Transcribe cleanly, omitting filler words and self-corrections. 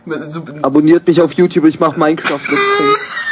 Abonniert mich auf YouTube, ich mach Minecraft Let's Play.